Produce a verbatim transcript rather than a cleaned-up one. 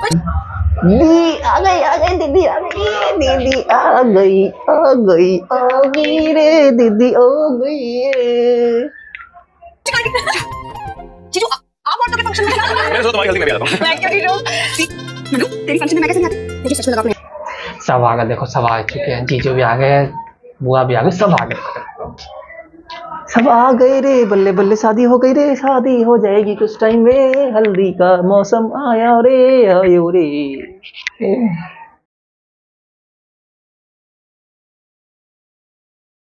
दी आ गई आ गई दीदी आ गई दीदी आ गई आ गई आ गई रे दीदी आ गई रे। जीजू आप और तो के फंक्शन में मैंने सोचा तुम्हारी हल्दी में भी आता हूं। मैं क्यों जीजू मनु तेरी फंक्शन में मैं कैसे नहीं आती मुझे सच में लगा अपने सब आ गए, देखो सब आ चुके हैं, जीजू भी आ गए, बुआ भी आ गए, सब आ गए, सब आ गए रे। बल्ले बल्ले शादी हो गई रे, शादी हो जाएगी कुछ टाइम में, हल्दी का मौसम आया रे आयो रे।